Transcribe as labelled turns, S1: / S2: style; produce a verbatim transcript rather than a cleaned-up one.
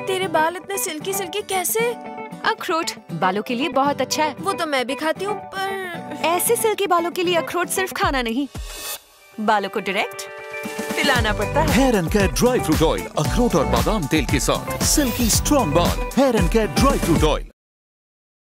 S1: तेरे बाल इतने सिल्की सिल्की कैसे?
S2: अखरोट बालों के लिए बहुत अच्छा है।
S1: वो तो मैं भी खाती हूँ, पर
S2: ऐसे सिल्की बालों के लिए अखरोट सिर्फ खाना नहीं, बालों को डायरेक्ट पिलाना पड़ता है।
S3: Hair and care dry fruit oil, अखरोट और बादाम तेल के साथ सिल्की स्ट्रॉन्ग बाल। Hair and care dry fruit oil.